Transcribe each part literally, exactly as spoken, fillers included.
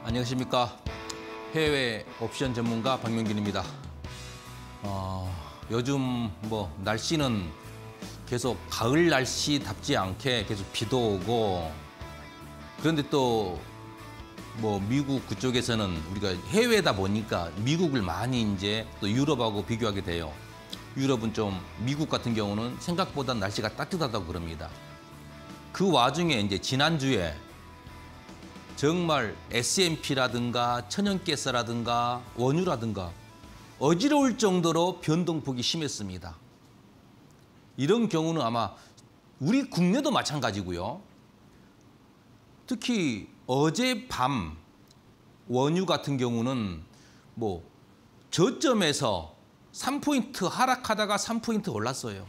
안녕하십니까. 해외 옵션 전문가 박명균입니다. 어, 요즘 뭐 날씨는 계속 가을 날씨답지 않게 계속 비도 오고, 그런데 또 뭐 미국 그쪽에서는 우리가 해외다 보니까 미국을 많이 이제 또 유럽하고 비교하게 돼요. 유럽은 좀 미국 같은 경우는 생각보다 날씨가 따뜻하다고 그럽니다. 그 와중에 이제 지난주에 정말 에스 앤 피라든가 천연가스라든가 원유라든가 어지러울 정도로 변동폭이 심했습니다. 이런 경우는 아마 우리 국내도 마찬가지고요. 특히 어젯밤 원유 같은 경우는 뭐 저점에서 삼 포인트 하락하다가 삼 포인트 올랐어요.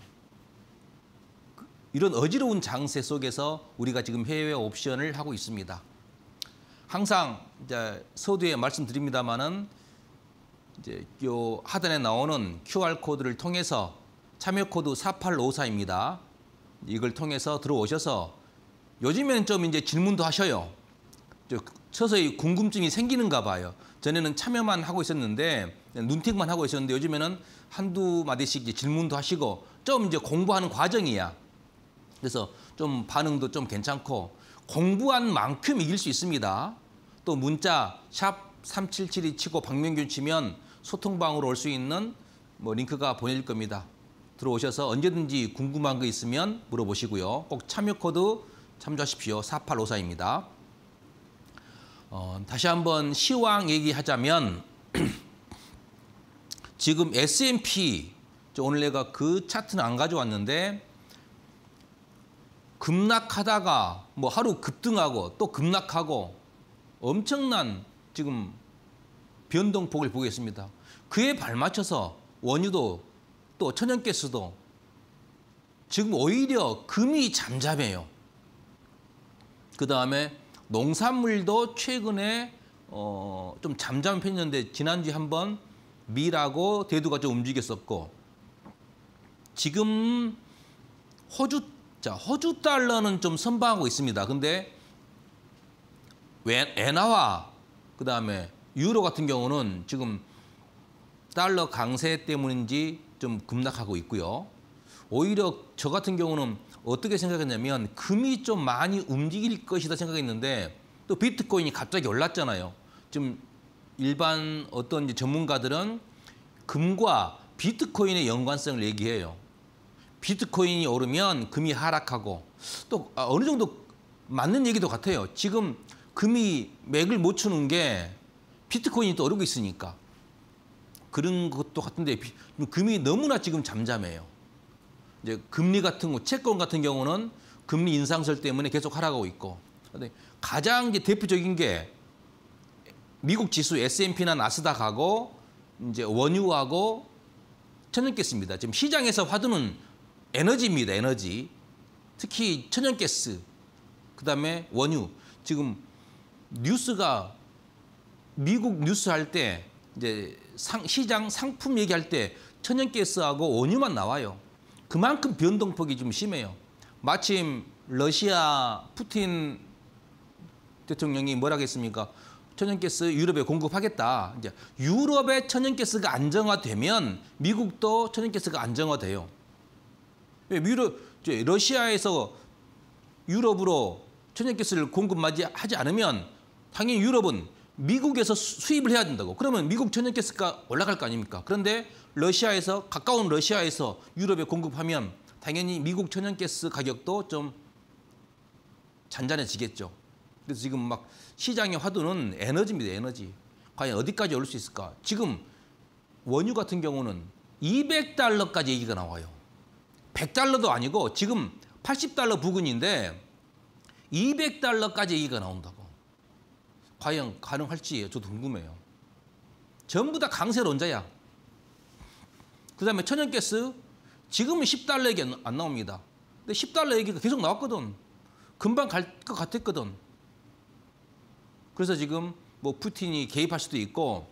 이런 어지러운 장세 속에서 우리가 지금 해외 옵션을 하고 있습니다. 항상 이제 서두에 말씀드립니다만은 이제 요 하단에 나오는 큐알 코드를 통해서 참여 코드 사팔오사입니다. 이걸 통해서 들어오셔서 요즘에는 좀 이제 질문도 하셔요. 서서히 궁금증이 생기는가 봐요. 전에는 참여만 하고 있었는데 눈팅만 하고 있었는데 요즘에는 한두 마디씩 이제 질문도 하시고 좀 이제 공부하는 과정이야. 그래서 좀 반응도 좀 괜찮고 공부한 만큼 이길 수 있습니다. 또 문자 샵 삼칠칠이 치고 박명균 치면 소통방으로 올 수 있는 뭐 링크가 보내질 겁니다. 들어오셔서 언제든지 궁금한 거 있으면 물어보시고요. 꼭 참여 코드 참조하십시오. 사팔오사입니다. 어, 다시 한번 시황 얘기하자면 지금 에스 앤 피, 오늘 내가 그 차트는 안 가져왔는데 급락하다가 뭐 하루 급등하고 또 급락하고 엄청난 지금 변동폭을 보고 있습니다. 그에 발맞춰서 원유도 또 천연가스도 지금 오히려 금이 잠잠해요. 그다음에 농산물도 최근에 어, 좀 잠잠한 편이었는데 지난주에 한번 밀하고 대두가 좀 움직였었고, 지금 호주 자 호주 달러는 좀 선방하고 있습니다. 근데 엔화와 그다음에 유로 같은 경우는 지금 달러 강세 때문인지 좀 급락하고 있고요. 오히려 저 같은 경우는 어떻게 생각했냐면 금이 좀 많이 움직일 것이다 생각했는데 또 비트코인이 갑자기 올랐잖아요. 지금 일반 어떤 이제 전문가들은 금과 비트코인의 연관성을 얘기해요. 비트코인이 오르면 금이 하락하고, 또 어느 정도 맞는 얘기도 같아요. 지금 금이 맥을 못 추는 게 비트코인이 또 오르고 있으니까 그런 것도 같은데 금이 너무나 지금 잠잠해요. 이제 금리 같은 거, 채권 같은 경우는 금리 인상설 때문에 계속 하락하고 있고, 가장 이제 대표적인 게 미국 지수 에스 앤 피나 나스닥하고 이제 원유하고 천연가스입니다. 지금 시장에서 화두는 에너지입니다. 에너지. 특히 천연가스, 그다음에 원유. 지금 뉴스가 미국 뉴스 할 때 이제 상, 시장 상품 얘기할 때 천연가스하고 원유만 나와요. 그만큼 변동폭이 좀 심해요. 마침 러시아 푸틴 대통령이 뭐라고 했습니까? 천연가스 유럽에 공급하겠다. 이제 유럽의 천연가스가 안정화되면 미국도 천연가스가 안정화돼요. 유럽, 이제 러시아에서 유럽으로 천연가스를 공급하지 않으면 당연히 유럽은 미국에서 수입을 해야 된다고. 그러면 미국 천연가스가 올라갈 거 아닙니까? 그런데 러시아에서, 가까운 러시아에서 유럽에 공급하면 당연히 미국 천연가스 가격도 좀 잔잔해지겠죠. 그래서 지금 막 시장의 화두는 에너지입니다. 에너지. 과연 어디까지 오를 수 있을까? 지금 원유 같은 경우는 이백 달러까지 얘기가 나와요. 백 달러도 아니고 지금 팔십 달러 부근인데 이백 달러까지 얘기가 나온다고. 과연 가능할지 저도 궁금해요. 전부 다 강세론자야. 그다음에 천연가스 지금은 십 달러 얘기 안 나옵니다. 근데 십 달러 얘기가 계속 나왔거든. 금방 갈 것 같았거든. 그래서 지금 뭐 푸틴이 개입할 수도 있고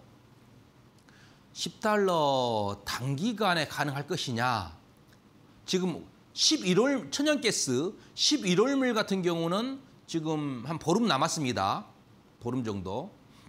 십 달러 단기간에 가능할 것이냐. 지금 십일월 천연가스 십일월물 같은 경우는 지금 한 보름 남았습니다. 보름 정도.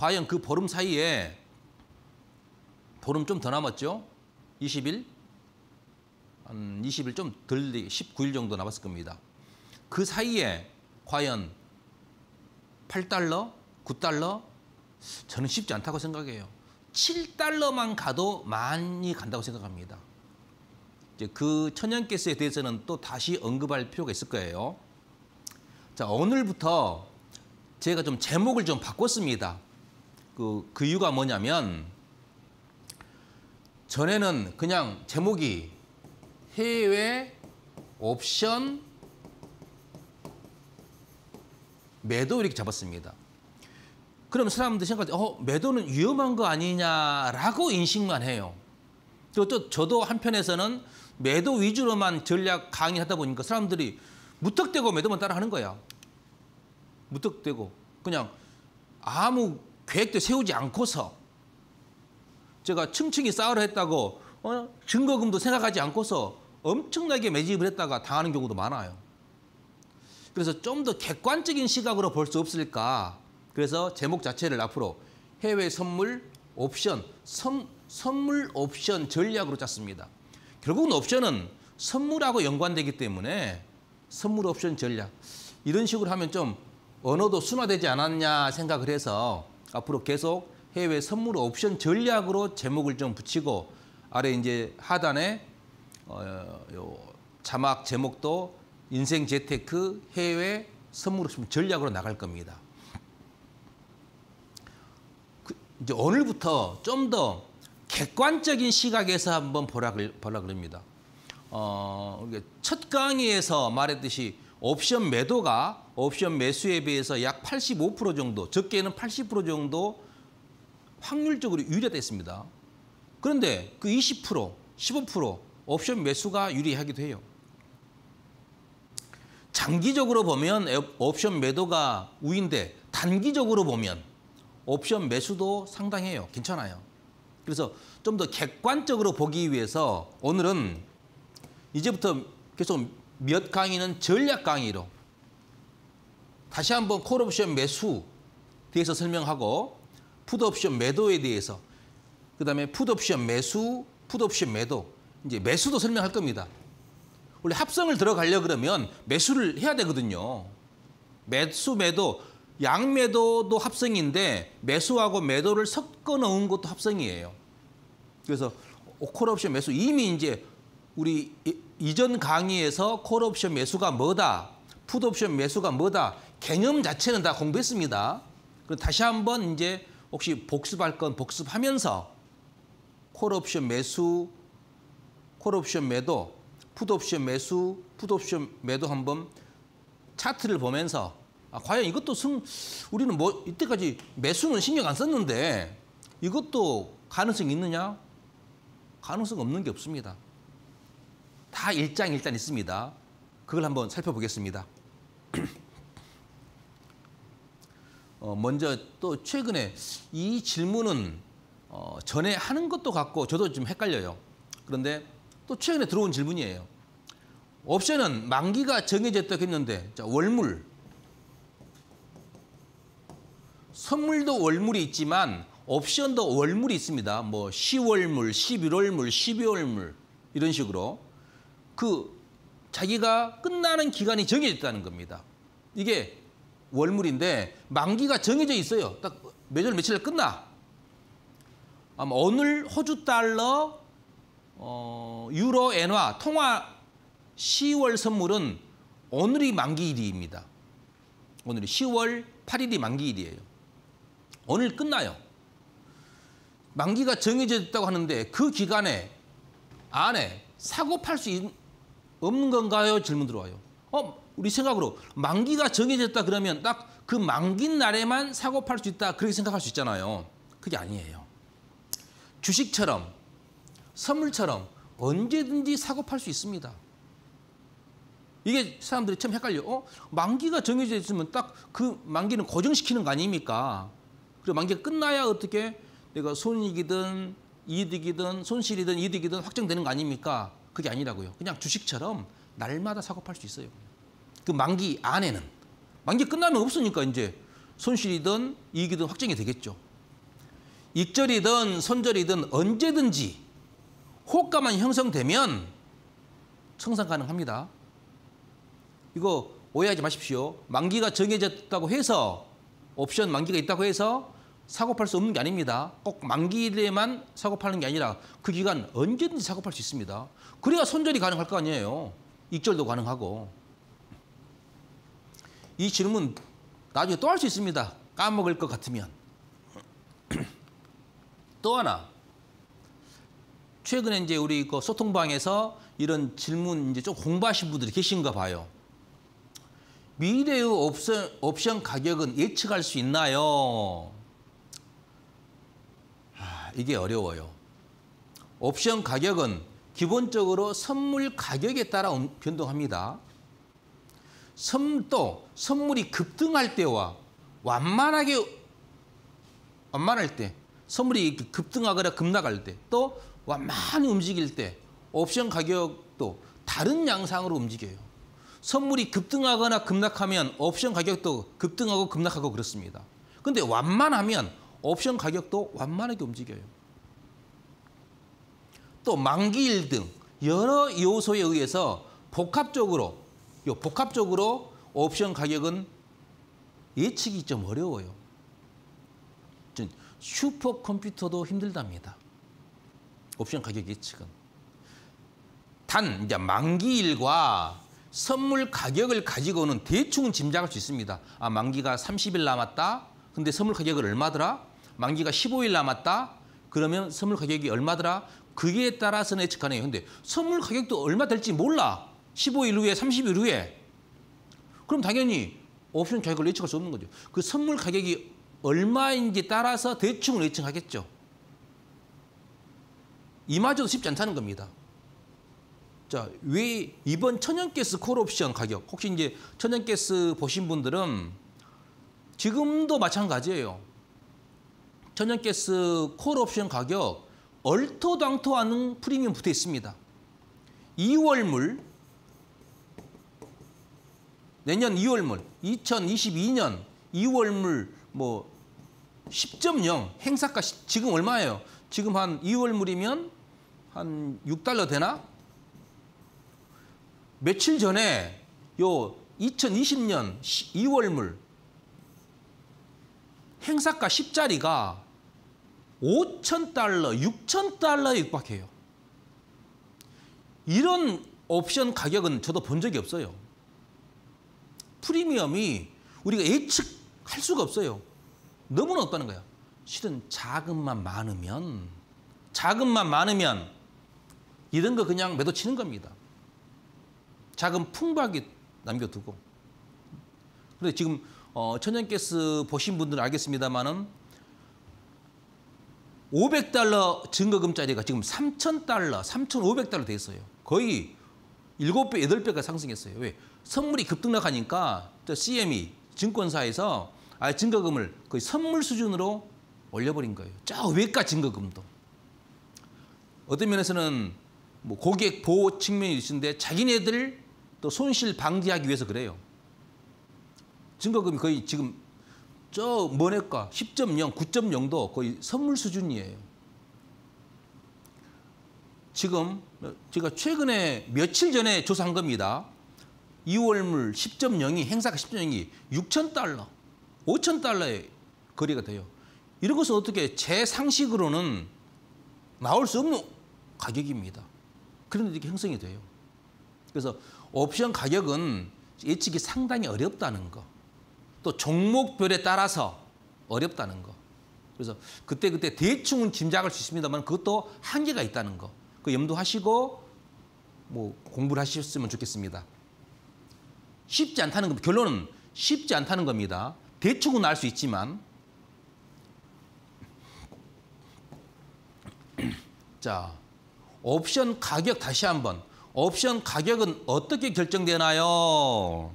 과연 그 보름 사이에 보름 좀 더 남았죠? 이십 일? 한 이십 일 좀 덜, 십구 일 정도 남았을 겁니다. 그 사이에 과연 팔 달러, 구 달러? 저는 쉽지 않다고 생각해요. 칠 달러만 가도 많이 간다고 생각합니다. 이제 그 천연가스에 대해서는 또 다시 언급할 필요가 있을 거예요. 자, 오늘부터 제가 좀 제목을 좀 바꿨습니다. 그, 그 이유가 뭐냐면 전에는 그냥 제목이 해외 옵션 매도 이렇게 잡았습니다. 그럼 사람들이 생각할 때 어, 매도는 위험한 거 아니냐라고 인식만 해요. 그리고 또 저도 한편에서는 매도 위주로만 전략 강의하다 보니까 사람들이 무턱대고 매도만 따라하는 거야. 무턱대고 그냥 아무 계획도 세우지 않고서 제가 층층이 쌓으려 했다고 어? 증거금도 생각하지 않고서 엄청나게 매집을 했다가 당하는 경우도 많아요. 그래서 좀 더 객관적인 시각으로 볼 수 없을까. 그래서 제목 자체를 앞으로 해외 선물 옵션, 선, 선물 옵션 전략으로 짰습니다. 결국은 옵션은 선물하고 연관되기 때문에 선물 옵션 전략. 이런 식으로 하면 좀 언어도 순화되지 않았냐 생각을 해서 앞으로 계속 해외 선물 옵션 전략으로 제목을 좀 붙이고 아래 이제 하단에 어, 요 자막 제목도 인생 재테크 해외 선물 옵션 전략으로 나갈 겁니다. 그 이제 오늘부터 좀 더 객관적인 시각에서 한번 보라, 보라 그럽니다. 어, 첫 강의에서 말했듯이 옵션 매도가 옵션 매수에 비해서 약 팔십오 퍼센트 정도, 적게는 팔십 퍼센트 정도 확률적으로 유리하다. 그런데 그 이십 퍼센트, 십오 퍼센트 옵션 매수가 유리하기도 해요. 장기적으로 보면 옵션 매도가 우위인데 단기적으로 보면 옵션 매수도 상당해요. 괜찮아요. 그래서 좀 더 객관적으로 보기 위해서 오늘은 이제부터 계속 몇 강의는 전략 강의로 다시 한번 콜옵션 매수 대해서 설명하고 풋옵션 매도에 대해서 그다음에 풋옵션 매수, 풋옵션 매도 이제 매수도 설명할 겁니다. 원래 합성을 들어가려 그러면 매수를 해야 되거든요. 매수, 매도, 양매도도 합성인데 매수하고 매도를 섞어 넣은 것도 합성이에요. 그래서 콜옵션 매수 이미 이제 우리 이전 강의에서 콜옵션 매수가 뭐다, 풋옵션 매수가 뭐다 개념 자체는 다 공부했습니다. 그럼 다시 한번 이제 혹시 복습할 건 복습하면서 콜옵션 매수, 콜옵션 매도, 풋옵션 매수, 풋옵션 매도 한번 차트를 보면서 아, 과연 이것도 승 우리는 뭐 이때까지 매수는 신경 안 썼는데 이것도 가능성이 있느냐? 가능성 없는 게 없습니다. 다 일장일단 있습니다. 그걸 한번 살펴보겠습니다. 어, 먼저 또 최근에 이 질문은 어, 전에 하는 것도 같고 저도 좀 헷갈려요. 그런데 또 최근에 들어온 질문이에요. 옵션은 만기가 정해졌다고 했는데 자, 월물, 선물도 월물이 있지만 옵션도 월물이 있습니다. 뭐 시월물, 십일월물, 십이월물 이런 식으로 그 자기가 끝나는 기간이 정해졌다는 겁니다. 이게 월물인데 만기가 정해져 있어요. 딱 매절 며칠에 끝나. 아마 오늘 호주 달러, 어, 유로 엔화 통화 시월 선물은 오늘이 만기일입니다. 오늘이 시월 팔일이 만기일이에요. 오늘 끝나요. 만기가 정해져 있다고 하는데 그 기간에 안에 사고 팔 수 없는 건가요? 질문 들어와요. 어, 우리 생각으로 만기가 정해졌다 그러면 딱 그 만기 날에만 사고 팔 수 있다 그렇게 생각할 수 있잖아요. 그게 아니에요. 주식처럼 선물처럼 언제든지 사고 팔 수 있습니다. 이게 사람들이 참 헷갈려. 어? 만기가 정해져 있으면 딱 그 만기는 고정시키는 거 아닙니까? 그리고 만기가 끝나야 어떻게 내가 손익이든 이득이든 손실이든 이득이든 확정되는 거 아닙니까? 그게 아니라고요. 그냥 주식처럼 날마다 사고 팔 수 있어요. 그 만기 안에는. 만기 끝나면 없으니까 이제 손실이든 이익이든 확정이 되겠죠. 익절이든 손절이든 언제든지 호가만 형성되면 청산 가능합니다. 이거 오해하지 마십시오. 만기가 정해졌다고 해서 옵션 만기가 있다고 해서 사고 팔 수 없는 게 아닙니다. 꼭 만기에만 사고 파는 게 아니라 그 기간 언제든지 사고 팔 수 있습니다. 그래야 손절이 가능할 거 아니에요. 익절도 가능하고. 이 질문 나중에 또 할 수 있습니다. 까먹을 것 같으면. 또 하나. 최근에 이제 우리 그 소통방에서 이런 질문 이제 좀 공부하신 분들이 계신가 봐요. 미래의 옵션, 옵션 가격은 예측할 수 있나요? 아, 이게 어려워요. 옵션 가격은 기본적으로 선물 가격에 따라 변동합니다. 선, 또 선물이 급등할 때와 완만하게 완만할 때, 선물이 급등하거나 급락할 때, 또 완만히 움직일 때 옵션 가격도 다른 양상으로 움직여요. 선물이 급등하거나 급락하면 옵션 가격도 급등하고 급락하고 그렇습니다. 근데 완만하면 옵션 가격도 완만하게 움직여요. 또 만기일 등 여러 요소에 의해서 복합적으로 요 복합적으로 옵션 가격은 예측이 좀 어려워요. 슈퍼컴퓨터도 힘들답니다. 옵션 가격 예측은. 단 이제 만기일과 선물 가격을 가지고는 대충 짐작할 수 있습니다. 아, 만기가 삼십 일 남았다. 근데 선물 가격은 얼마더라? 만기가 십오 일 남았다. 그러면 선물 가격이 얼마더라? 그게 따라서는 예측 가능해요. 근데 선물 가격도 얼마 될지 몰라. 십오 일 후에, 삼십 일 후에. 그럼 당연히 옵션 가격을 예측할 수 없는 거죠. 그 선물 가격이 얼마인지 따라서 대충 예측하겠죠. 이마저도 쉽지 않다는 겁니다. 자, 왜 이번 천연가스 콜옵션 가격, 혹시 이제 천연가스 보신 분들은 지금도 마찬가지예요. 천연가스 콜옵션 가격 얼토당토하는 프리미엄 붙어 있습니다. 이월물, 내년 이월물, 이천이십이 년 이월물 뭐 십 점 영 행사가 지금 얼마예요? 지금 한 이월물이면 한 육 달러 되나? 며칠 전에 요 이천이십 년 이월물 행사가 십짜리가 오천 달러, 육천 달러에 육박해요. 이런 옵션 가격은 저도 본 적이 없어요. 프리미엄이 우리가 예측할 수가 없어요. 너무 높다는 거야. 실은 자금만 많으면, 자금만 많으면 이런 거 그냥 매도 치는 겁니다. 자금 풍부하게 남겨두고. 그런데 지금 어, 천연가스 보신 분들은 알겠습니다만은 오백 달러 증거금짜리가 지금 삼천 달러, 삼천오백 달러 돼 있어요. 거의 일곱 배, 여덟 배가 상승했어요. 왜? 선물이 급등락하니까 씨엠이 증권사에서 아예 증거금을 거의 선물 수준으로 올려버린 거예요. 저 외과 증거금도. 어떤 면에서는 뭐 고객 보호 측면이 있는데 자기네들 또 손실 방지하기 위해서 그래요. 증거금이 거의 지금 저 뭐네까 십 점 영, 구 점 영도 거의 선물 수준이에요. 지금 제가 최근에 며칠 전에 조사한 겁니다. 이월물 십 점 영이 행사가 십 점 영이 육천 달러, 오천 달러에 거래가 돼요. 이런 것은 어떻게 제 상식으로는 나올 수 없는 가격입니다. 그런데 이렇게 형성이 돼요. 그래서 옵션 가격은 예측이 상당히 어렵다는 거. 또 종목별에 따라서 어렵다는 거. 그래서 그때그때 대충은 짐작할 수 있습니다만 그것도 한계가 있다는 거. 그 염두하시고 뭐 공부를 하셨으면 좋겠습니다. 쉽지 않다는 겁니다. 결론은 쉽지 않다는 겁니다. 대충은 알 수 있지만. 자, 옵션 가격 다시 한번. 옵션 가격은 어떻게 결정되나요?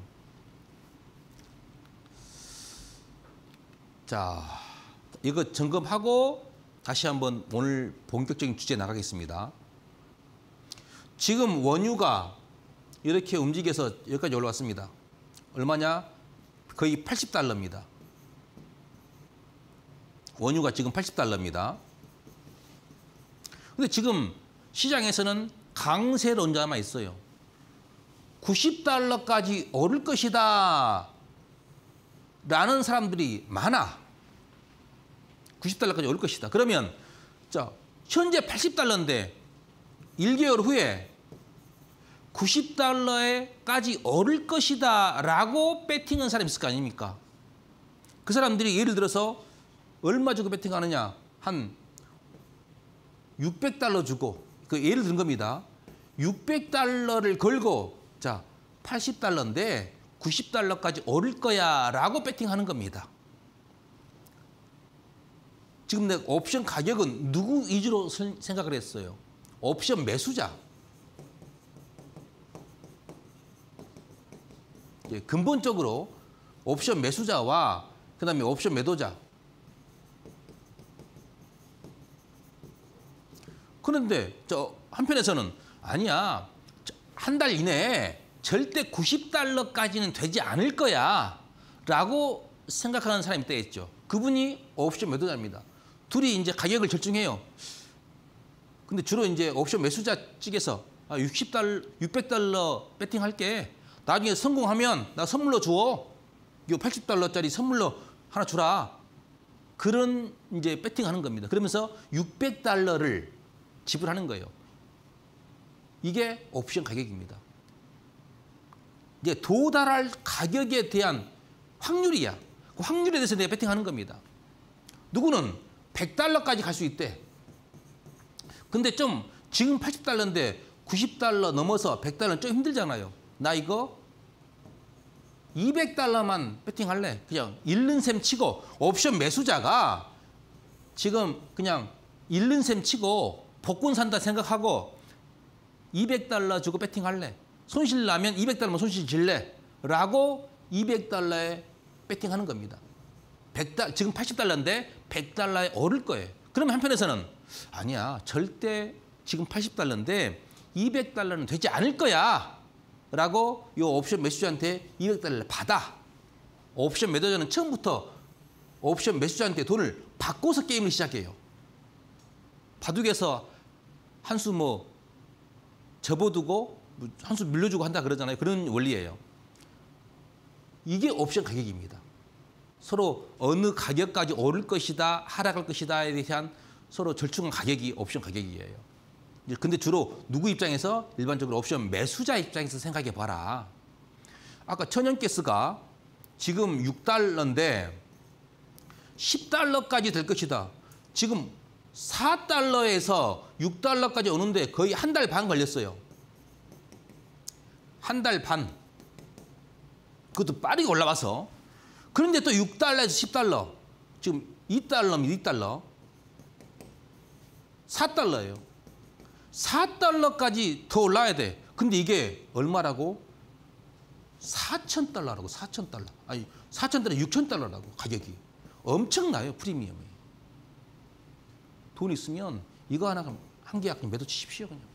자, 이거 점검하고 다시 한번 오늘 본격적인 주제 나가겠습니다. 지금 원유가 이렇게 움직여서 여기까지 올라왔습니다. 얼마냐? 거의 팔십 달러입니다. 원유가 지금 팔십 달러입니다. 근데 지금 시장에서는 강세론자만 있어요. 구십 달러까지 오를 것이다 라는 사람들이 많아. 구십 달러까지 오를 것이다. 그러면 자, 현재 팔십 달러인데 일 개월 후에 구십 달러에까지 오를 것이다 라고 배팅한 사람이 있을 거 아닙니까? 그 사람들이 예를 들어서 얼마 주고 배팅하느냐? 한 육백 달러 주고, 그 예를 든 겁니다. 육백 달러를 걸고 자 팔십 달러인데 구십 달러까지 오를 거야 라고 배팅하는 겁니다. 지금 내 옵션 가격은 누구 위주로 생각을 했어요? 옵션 매수자. 근본적으로 옵션 매수자와 그다음에 옵션 매도자. 그런데 저 한편에서는 아니야. 한 달 이내에 절대 구십 달러까지는 되지 않을 거야 라고 생각하는 사람이 있겠죠. 그분이 옵션 매도자입니다. 둘이 이제 가격을 결정해요. 근데 주로 이제 옵션 매수자 측에서 아, 육십 달러, 육백 달러 배팅할게. 나중에 성공하면 나 선물로 줘. 이거 팔십 달러짜리 선물로 하나 주라. 그런 이제 배팅하는 겁니다. 그러면서 육백 달러를 지불하는 거예요. 이게 옵션 가격입니다. 이제 도달할 가격에 대한 확률이야. 그 확률에 대해서 내가 배팅하는 겁니다. 누구는 백 달러까지 갈 수 있대. 근데 좀 지금 팔십 달러인데 구십 달러 넘어서 백 달러는 좀 힘들잖아요. 나 이거 이백 달러만 배팅할래. 그냥 잃는 셈 치고 옵션 매수자가 지금 그냥 잃는 셈 치고 복권 산다 생각하고 이백 달러 주고 배팅할래. 손실 나면 이백 달러면 손실 질래. 라고 이백 달러에 배팅하는 겁니다. 백 달러, 지금 팔십 달러인데 백 달러에 오를 거예요. 그러면 한편에서는 아니야. 절대 지금 팔십 달러인데 이백 달러는 되지 않을 거야. 라고 이 옵션 매수자한테 이백 달러를 받아. 옵션 매도자는 처음부터 옵션 매수자한테 돈을 받고서 게임을 시작해요. 바둑에서 한 수 뭐 접어두고 한 수 밀려주고 한다 그러잖아요. 그런 원리예요. 이게 옵션 가격입니다. 서로 어느 가격까지 오를 것이다, 하락할 것이다에 대한 서로 절충한 가격이 옵션 가격이에요. 근데 주로 누구 입장에서? 일반적으로 옵션 매수자 입장에서 생각해 봐라. 아까 천연가스가 지금 육 달러인데 십 달러까지 될 것이다. 지금 사 달러에서 육 달러까지 오는데 거의 한 달 반 걸렸어요. 한 달 반. 그것도 빠르게 올라와서. 그런데 또 육 달러에서 십 달러. 지금 이 달러면 이 달러. 사 달러예요. 사 달러까지 더 올라야 돼. 근데 이게 얼마라고? 사천 달러라고. 사천 달러. 아니, 사천 달러, 육천 달러라고 가격이. 엄청나요, 프리미엄이. 돈 있으면 이거 하나 한 계약 매도 치십시오, 그냥.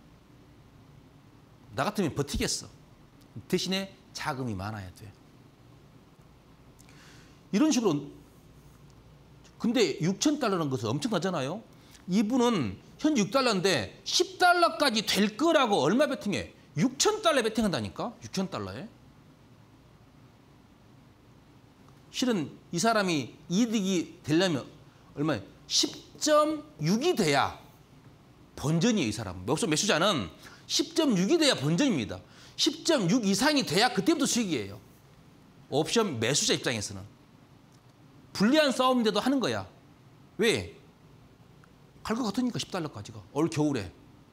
나 같으면 버티겠어. 대신에 자금이 많아야 돼. 이런 식으로. 근데 육천 달러라는 것은 엄청나잖아요. 이분은 현재 육 달러인데 십 달러까지 될 거라고 얼마 베팅해? 육천 달러에 베팅한다니까? 육천 달러에. 실은 이 사람이 이득이 되려면 얼마에? 십 점 육이 돼야 본전이에요, 이 사람은. 옵션 매수자는 십 점 육이 돼야 본전입니다. 십 점 육 이상이 돼야 그때부터 수익이에요. 옵션 매수자 입장에서는. 불리한 싸움인데도 하는 거야. 왜? 갈 것 같으니까 십 달러까지가. 올 겨울에.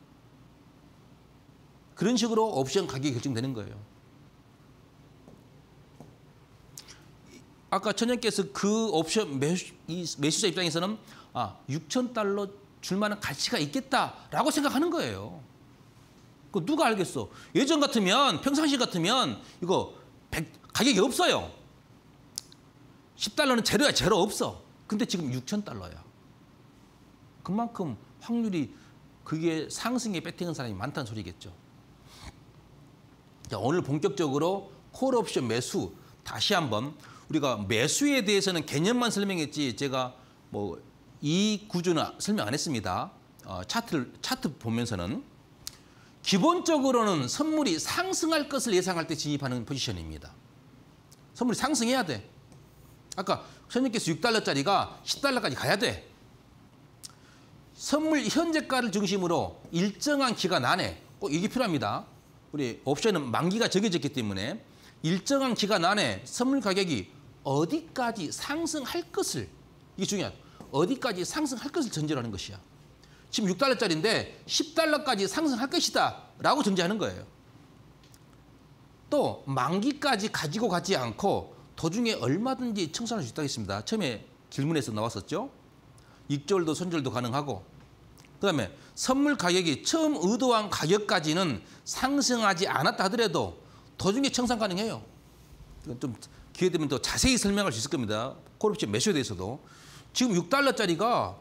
그런 식으로 옵션 가격이 결정되는 거예요. 아까 천연께서 그 옵션 매수, 이 매수자 입장에서는 아, 육천 달러 줄 만한 가치가 있겠다라고 생각하는 거예요. 그 누가 알겠어? 예전 같으면, 평상시 같으면 이거 백, 가격이 없어요. 십 달러는 제로야, 제로 없어. 근데 지금 육천 달러야. 그만큼 확률이 그게 상승에 배팅한 사람이 많다는 소리겠죠. 자, 오늘 본격적으로 콜옵션 매수 다시 한번 우리가 매수에 대해서는 개념만 설명했지 제가 뭐 이 구조는 설명 안 했습니다. 어, 차트를 차트 보면서는 기본적으로는 선물이 상승할 것을 예상할 때 진입하는 포지션입니다. 선물이 상승해야 돼. 아까 선생님께서 육 달러짜리가 십 달러까지 가야 돼. 선물 현재가를 중심으로 일정한 기간 안에 꼭 이게 필요합니다. 우리 옵션은 만기가 정해졌기 때문에 일정한 기간 안에 선물 가격이 어디까지 상승할 것을, 이게 중요하다. 어디까지 상승할 것을 전제로 하는 것이야. 지금 육 달러짜리인데 십 달러까지 상승할 것이다 라고 전제하는 거예요. 또 만기까지 가지고 가지 않고 도중에 얼마든지 청산할 수 있다고 했습니다. 처음에 질문에서 나왔었죠. 익절도 손절도 가능하고, 그다음에 선물 가격이 처음 의도한 가격까지는 상승하지 않았다 하더라도 도중에 청산 가능해요. 이건 좀 기회 되면 더 자세히 설명할 수 있을 겁니다. 콜옵션 매수에 대해서도. 지금 육 달러짜리가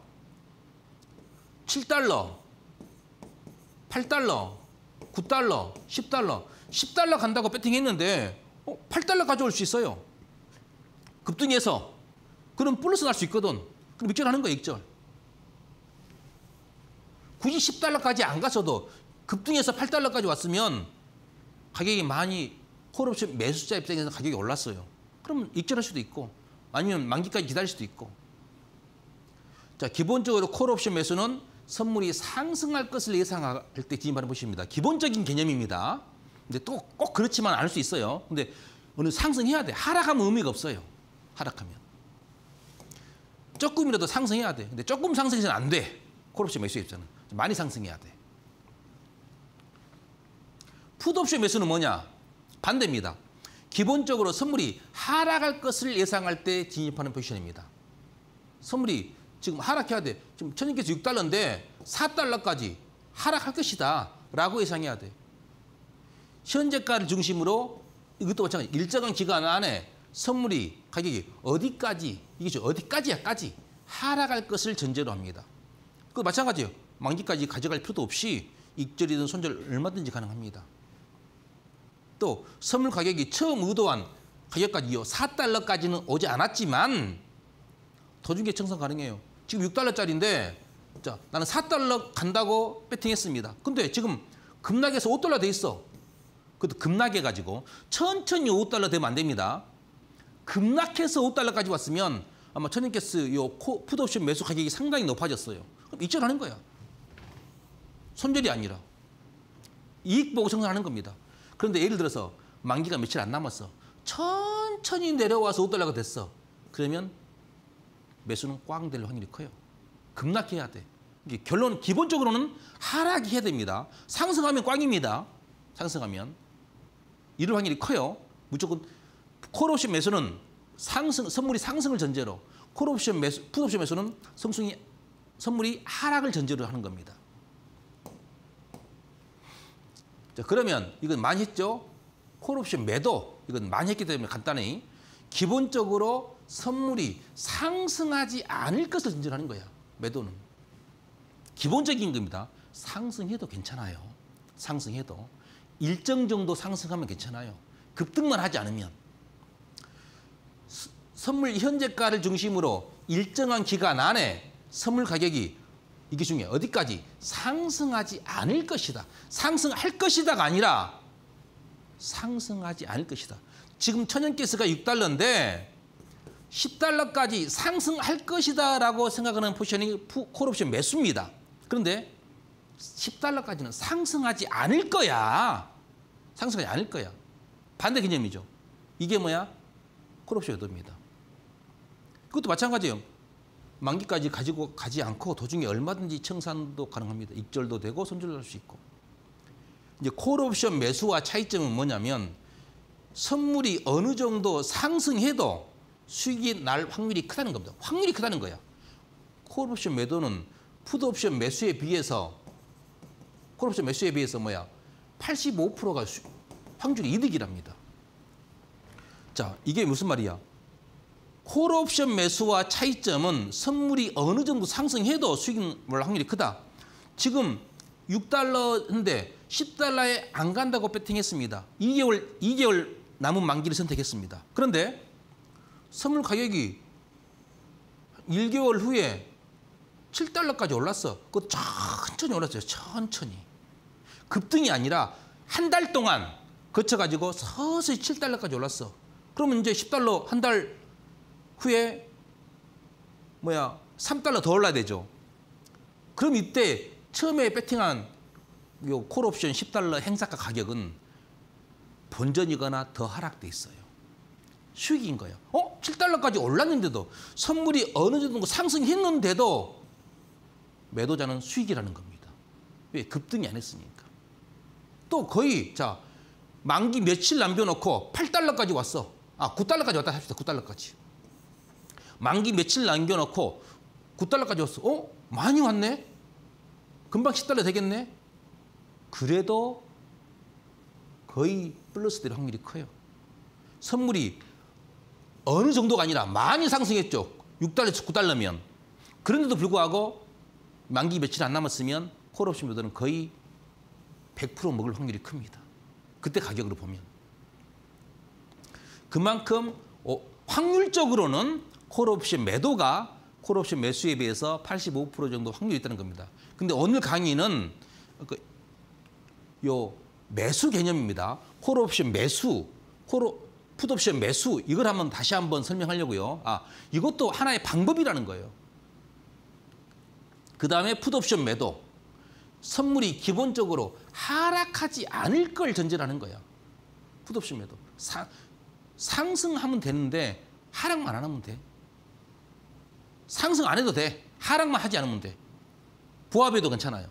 칠 달러, 팔 달러, 구 달러, 십 달러, 십 달러 간다고 배팅했는데 어, 팔 달러 가져올 수 있어요. 급등해서. 그럼 플러스 날 수 있거든. 그럼 익절하는 거야, 익절. 굳이 십 달러까지 안 갔어도 급등해서 팔 달러까지 왔으면 가격이 많이 콜옵션 매수자 입장에서 가격이 올랐어요. 그럼 익절할 수도 있고 아니면 만기까지 기다릴 수도 있고. 자, 기본적으로 콜옵션 매수는 선물이 상승할 것을 예상할 때 진입하는 것입니다. 기본적인 개념입니다. 근데 또 꼭 그렇지만 않을 수 있어요. 근데 오늘 상승해야 돼. 하락하면 의미가 없어요. 하락하면. 조금이라도 상승해야 돼. 근데 조금 상승해서는 안 돼. 콜옵션 매수 입장은. 많이 상승해야 돼. 풋옵션 매수는 뭐냐? 반대입니다. 기본적으로 선물이 하락할 것을 예상할 때 진입하는 포지션입니다. 선물이 지금 하락해야 돼. 지금 천연께서 육 달러인데 사 달러까지 하락할 것이다 라고 예상해야 돼. 현재가를 중심으로 이것도 마찬가지. 일정한 기간 안에 선물이 가격이 어디까지, 이게 어디까지야, 까지 하락할 것을 전제로 합니다. 그거 마찬가지예요. 만기까지 가져갈 필요도 없이 익절이든 손절 얼마든지 가능합니다. 또 선물 가격이 처음 의도한 가격까지요. 사 달러까지는 오지 않았지만 도중에 청산 가능해요. 지금 육 달러짜리인데 자, 나는 사 달러 간다고 배팅했습니다. 근데 지금 급락해서 오 달러 돼 있어. 그것도 급락해가지고 천천히 오 달러 되면 안 됩니다. 급락해서 오 달러까지 왔으면 아마 천연가스 요 풋옵션 매수 가격이 상당히 높아졌어요. 그럼 익절하는 거야. 손절이 아니라. 이익 보고 청산하는 겁니다. 그런데 예를 들어서 만기가 며칠 안 남았어. 천천히 내려와서 오 달러가 됐어. 그러면 매수는 꽝 될 확률이 커요. 급락해야 돼. 이게 결론 기본적으로는 하락이 해야 됩니다. 상승하면 꽝입니다. 상승하면. 이럴 확률이 커요. 무조건 콜옵션 매수는 상승, 선물이 상승을 전제로, 콜옵션 매수, 풋옵션 매수는 성승이, 선물이 하락을 전제로 하는 겁니다. 자, 그러면 이건 많이 했죠? 콜옵션 매도, 이건 많이 했기 때문에 간단히 기본적으로 선물이 상승하지 않을 것을 전제로 하는 거야. 매도는. 기본적인 겁니다. 상승해도 괜찮아요. 상승해도. 일정 정도 상승하면 괜찮아요. 급등만 하지 않으면. 선물 현재가를 중심으로 일정한 기간 안에 선물 가격이 이게 중요해. 어디까지? 상승하지 않을 것이다. 상승할 것이다가 아니라 상승하지 않을 것이다. 지금 천연가스가 육 달러인데 십 달러까지 상승할 것이다라고 생각하는 포지션이 콜옵션 매수입니다. 그런데 십 달러까지는 상승하지 않을 거야. 상승하지 않을 거야. 반대 개념이죠. 이게 뭐야? 콜옵션 매도입니다. 그것도 마찬가지예요. 만기까지 가지고 가지 않고 도중에 얼마든지 청산도 가능합니다. 익절도 되고 손절도 할 수 있고. 이제 콜옵션 매수와 차이점은 뭐냐면 선물이 어느 정도 상승해도 수익이 날 확률이 크다는 겁니다. 확률이 크다는 거야. 콜옵션 매도는 풋옵션 매수에 비해서 콜옵션 매수에 비해서 뭐야? 팔십오 퍼센트가 수, 확률이 이득이랍니다. 자, 이게 무슨 말이야? 콜옵션 매수와 차이점은 선물이 어느 정도 상승해도 수익 날 확률이 크다. 지금 육 달러인데 십 달러에 안 간다고 배팅했습니다. 이 개월, 이 개월 남은 만기를 선택했습니다. 그런데 선물 가격이 일 개월 후에 칠 달러까지 올랐어. 그거 천천히 올랐어요. 천천히. 급등이 아니라 한 달 동안 거쳐가지고 서서히 칠 달러까지 올랐어. 그러면 이제 십 달러 한 달 후에 뭐야 삼 달러 더 올라야 되죠. 그럼 이때 처음에 배팅한 요 콜옵션 십 달러 행사가 가격은 본전이거나 더 하락돼 있어요. 수익인 거예요. 어? 칠 달러까지 올랐는데도 선물이 어느 정도 상승했는데도 매도자는 수익이라는 겁니다. 왜? 급등이 안 했으니까. 또 거의 자 만기 며칠 남겨놓고 팔 달러까지 왔어. 아, 구 달러까지 왔다 합시다. 구 달러까지. 만기 며칠 남겨놓고 구 달러까지 왔어. 어? 많이 왔네? 금방 십 달러 되겠네? 그래도 거의 플러스 될 확률이 커요. 선물이 어느 정도가 아니라 많이 상승했죠. 육 달러에서 구 달러면. 그런데도 불구하고 만기 며칠 안 남았으면 콜옵션 매도는 거의 백 퍼센트 먹을 확률이 큽니다. 그때 가격으로 보면. 그만큼 어, 확률적으로는 콜옵션 매도가 콜옵션 매수에 비해서 팔십오 퍼센트 정도 확률이 있다는 겁니다. 근데 오늘 강의는 그, 요 매수 개념입니다. 콜옵션 매수, 콜 풋옵션 매수 이걸 한번 다시 한번 설명하려고요. 아, 이것도 하나의 방법이라는 거예요. 그 다음에 풋옵션 매도. 선물이 기본적으로 하락하지 않을 걸 전제라는 거야. 풋옵션 매도. 사, 상승하면 되는데 하락만 안 하면 돼. 상승 안 해도 돼. 하락만 하지 않으면 돼. 부합해도 괜찮아요.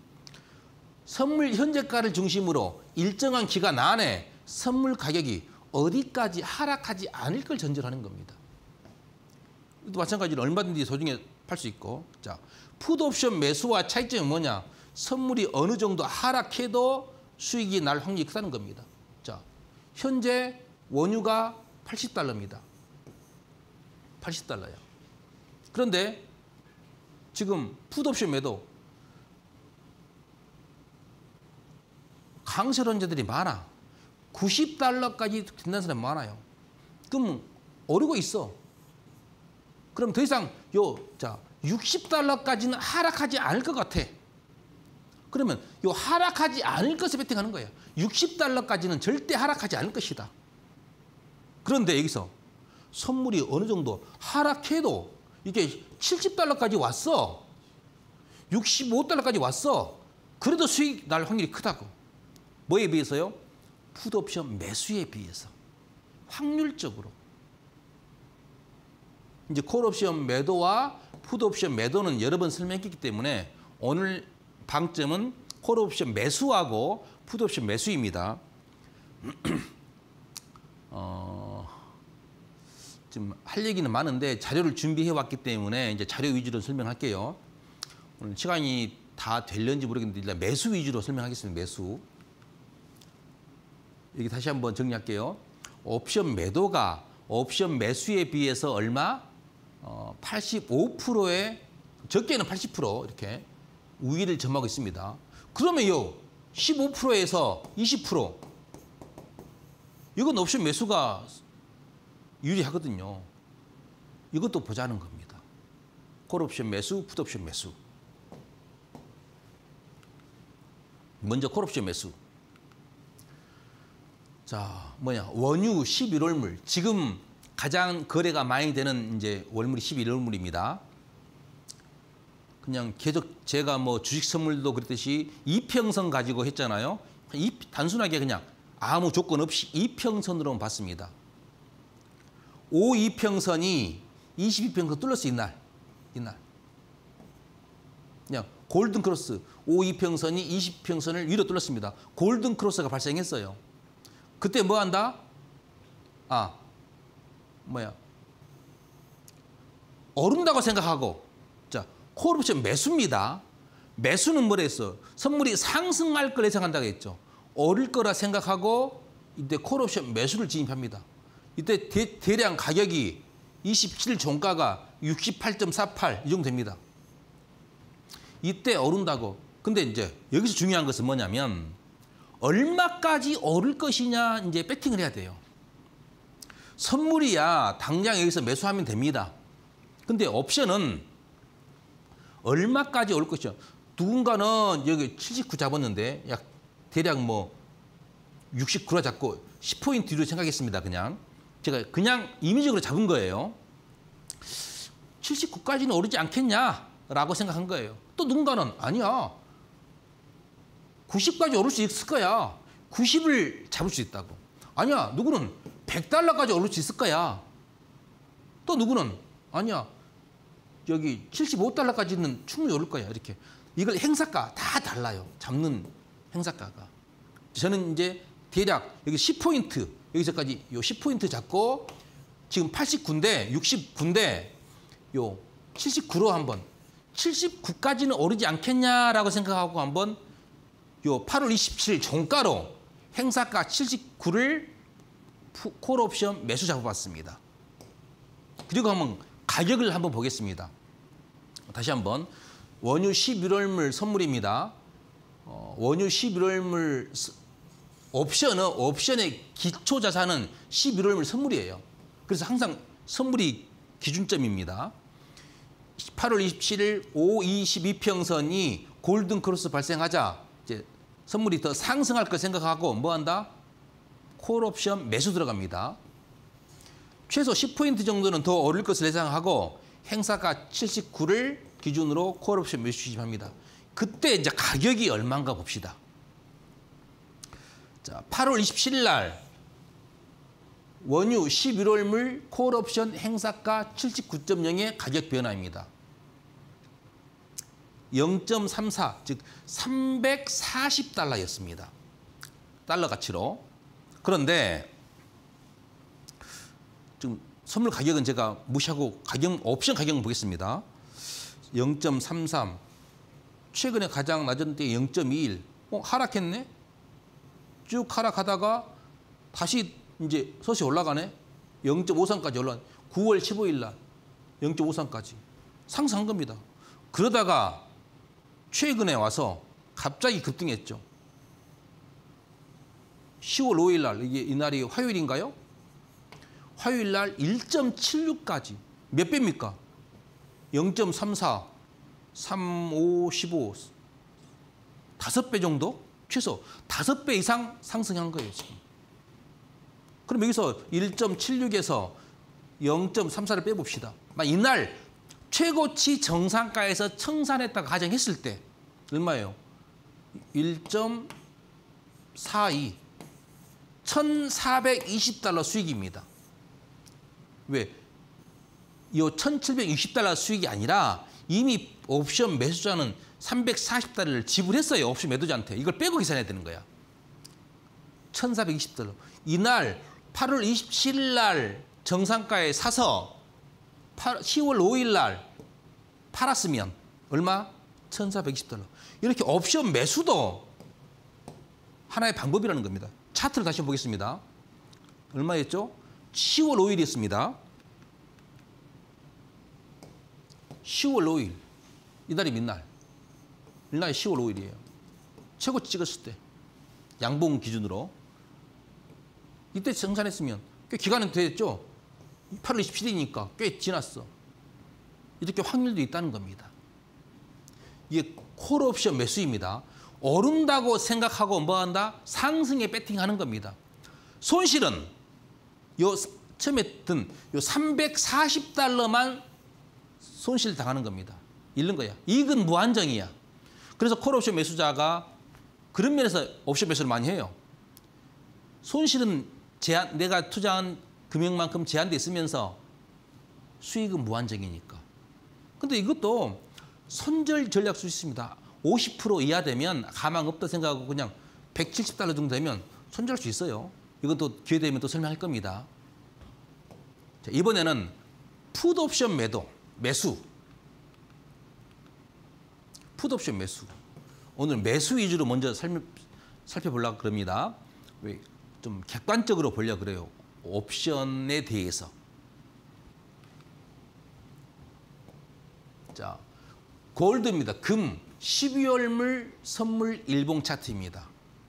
선물 현재가를 중심으로 일정한 기간 안에 선물 가격이 어디까지 하락하지 않을 걸 전제로 하는 겁니다. 또 마찬가지로 얼마든지 소중에 팔 수 있고. 자, 풋옵션 매수와 차이점이 뭐냐? 선물이 어느 정도 하락해도 수익이 날 확률이 크다는 겁니다. 자, 현재 원유가 팔십 달러입니다. 팔십 달러야. 그런데 지금 풋옵션 매도 강세론자들이 많아. 구십 달러까지 된다는 사람이 많아요. 그럼 오르고 있어. 그럼 더 이상 요, 자, 육십 달러까지는 하락하지 않을 것 같아. 그러면 요 하락하지 않을 것에 베팅하는 거예요. 육십 달러까지는 절대 하락하지 않을 것이다. 그런데 여기서 선물이 어느 정도 하락해도 이게 칠십 달러까지 왔어. 육십오 달러까지 왔어. 그래도 수익 날 확률이 크다고. 뭐에 비해서요? 풋옵션 매수에 비해서. 확률적으로. 이제 콜옵션 매도와 풋옵션 매도는 여러 번 설명했기 때문에 오늘 방점은 콜옵션 매수하고 풋옵션 매수입니다. 어, 좀 할 얘기는 많은데 자료를 준비해 왔기 때문에 이제 자료 위주로 설명할게요. 오늘 시간이 다 될는지 모르겠는데 일단 매수 위주로 설명하겠습니다. 매수. 여기 다시 한번 정리할게요. 옵션 매도가 옵션 매수에 비해서 얼마? 어, 팔십오 퍼센트의 적게는 팔십 퍼센트 이렇게 우위를 점하고 있습니다. 그러면요, 십오 퍼센트에서 이십 퍼센트 이건 옵션 매수가 유리하거든요. 이것도 보자는 겁니다. 콜옵션 매수, 풋옵션 매수. 먼저 콜옵션 매수. 자, 뭐냐? 원유 십일 월물. 지금 가장 거래가 많이 되는 이제 월물이 십일 월물입니다. 그냥 계속 제가 뭐 주식 선물도 그랬듯이 이평선 가지고 했잖아요. 이, 단순하게 그냥 아무 조건 없이 이평선으로만 봤습니다. 오 이평선이 이십이 평선 뚫렸어, 이날. 이날. 그냥 골든 크로스. 오 이평선이 이십 평선을 위로 뚫렸습니다. 골든 크로스가 발생했어요. 그때 뭐 한다? 아, 뭐야? 오른다고 생각하고, 자, 콜옵션 매수입니다. 매수는 뭐라 했어? 선물이 상승할 걸 예상한다고 했죠. 오를 거라 생각하고 이때 콜옵션 매수를 진입합니다. 이때 대, 대량 가격이 이십칠 종가가 육십팔 점 사팔 이 정도 됩니다. 이때 오른다고. 근데 이제 여기서 중요한 것은 뭐냐면 얼마까지 오를 것이냐 이제 배팅을 해야 돼요. 선물이야 당장 여기서 매수하면 됩니다. 근데 옵션은 얼마까지 올 것이요? 누군가는 여기 칠십구 잡았는데 약 대략 뭐 육십구라 잡고 십 포인트 뒤로 생각했습니다. 그냥 제가 그냥 임의적으로 잡은 거예요. 칠십구까지는 오르지 않겠냐라고 생각한 거예요. 또 누군가는 아니야. 구십까지 오를 수 있을 거야. 구십을 잡을 수 있다고. 아니야. 누구는 백 달러까지 오를 수 있을 거야. 또 누구는 아니야. 여기 칠십오 달러까지는 충분히 오를 거야. 이렇게. 이걸 행사가 다 달라요. 잡는 행사가가. 저는 이제 대략 여기 십 포인트, 여기서까지 요 십 포인트 잡고 지금 팔십구인데 육십구인데 요 칠십구로 한번 칠십구까지는 오르지 않겠냐라고 생각하고 한번 요 팔월 이십칠일 종가로 행사가 칠십구를 콜옵션 매수 잡아봤습니다. 그리고 한번 가격을 한번 보겠습니다. 다시 한번 원유 십일월물 선물입니다. 어, 원유 십일월물 옵션은 옵션의 기초 자산은 십일월물 선물이에요. 그래서 항상 선물이 기준점입니다. 팔월 이십칠일 오 이십이 평선이 골든 크로스 발생하자 이제 선물이 더 상승할 걸 생각하고 뭐 한다? 콜 옵션 매수 들어갑니다. 최소 십 포인트 정도는 더 오를 것을 예상하고 행사가 칠십구를 기준으로 콜 옵션 매수 지급합니다. 그때 이제 가격이 얼마인가 봅시다. 자, 팔월 이십칠일 날 원유 십일월물 콜 옵션 행사가 칠십구 점 영의 가격 변화입니다. 영 점 삼사, 즉 삼백사십 달러였습니다. 달러 가치로. 그런데 지금 선물 가격은 제가 무시하고 가격 옵션 가격을 보겠습니다. 영 점 삼삼, 최근에 가장 낮은 때 영 점 이일. 어, 하락했네. 쭉 하락하다가 다시 이제 서서히 올라가네. 영 점 오삼까지 올라. 구월 십오일 날 영 점 오삼까지 상승한 겁니다. 그러다가 최근에 와서 갑자기 급등했죠. 시월 오일 날, 이게 이날이 화요일인가요? 화요일 날 일 점 칠육까지. 몇 배입니까? 영 점 삼사, 삼, 오, 십오. 다섯 배 정도? 최소 다섯 배 이상 상승한 거예요, 지금. 그럼 여기서 일 점 칠육에서 영 점 삼사를 빼봅시다. 이날 최고치 정상가에서 청산했다가 가정했을 때 얼마예요? 일 점 사이. 천사백이십 달러 수익입니다. 왜? 이 천칠백육십 달러 수익이 아니라 이미 옵션 매수자는 삼백사십 달러를 지불했어요. 옵션 매도자한테. 이걸 빼고 계산해야 되는 거야. 천사백이십 달러. 이날 팔월 이십칠일 날 정상가에 사서 시월 오일 날 팔았으면 얼마? 천사백이십 달러. 이렇게 옵션 매수도 하나의 방법이라는 겁니다. 차트를 다시 보겠습니다. 얼마였죠? 시월 오일이었습니다. 시월 오일. 이날이 몇날? 이날이 시월 오일이에요. 최고치 찍었을 때. 양봉 기준으로. 이때 정산했으면 꽤 기간은 됐죠? 팔월 이십칠일이니까 꽤 지났어. 이렇게 확률도 있다는 겁니다. 이게 콜 옵션 매수입니다. 오른다고 생각하고 뭐 한다? 상승에 배팅하는 겁니다. 손실은 요 처음에 든 요 삼백사십 달러만 손실 당하는 겁니다. 잃는 거야. 이익은 무한정이야. 그래서 콜 옵션 매수자가 그런 면에서 옵션 매수를 많이 해요. 손실은 제한, 내가 투자한 금액만큼 제한돼 있으면서 수익은 무한정이니까. 근데 이것도 손절 전략 쓸 수 있습니다. 오십 퍼센트 이하 되면 가망 없다 생각하고 그냥 백칠십 달러 정도 되면 손절할 수 있어요. 이것도 기회 되면 또 설명할 겁니다. 자, 이번에는 풋 옵션 매도, 매수. 풋 옵션 매수. 오늘 매수 위주로 먼저 살펴, 살펴보려고 그럽니다. 왜? 좀 객관적으로 보려고 그래요. 옵션에 대해서. 자, 골드입니다. 금, 십이월물 선물 일봉 차트입니다.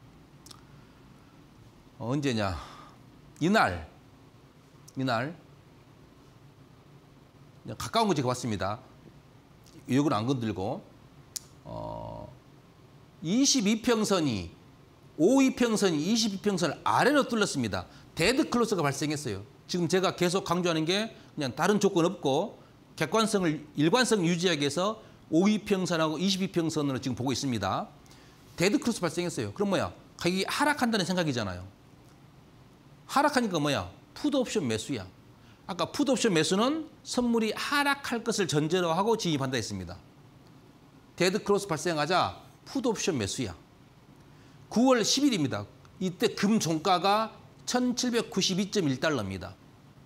어, 언제냐? 이날, 이날 가까운 거 제가 봤습니다. 이건 안 건들고 어, 이십이 평선이 오 이평선이 이십이 평선을 아래로 뚫렸습니다. 데드 클로스가 발생했어요. 지금 제가 계속 강조하는 게 그냥 다른 조건 없고 객관성을 일관성을 유지하기 위해서 오 이평선하고 이십이 평선으로 지금 보고 있습니다. 데드 클로스 발생했어요. 그럼 뭐야? 가격이 하락한다는 생각이잖아요. 하락하니까 뭐야? 푸드 옵션 매수야. 아까 푸드 옵션 매수는 선물이 하락할 것을 전제로 하고 진입한다 했습니다. 데드 클로스 발생하자 푸드 옵션 매수야. 구월 십일입니다. 이때 금 종가가 천칠백구십이 점 일 달러입니다.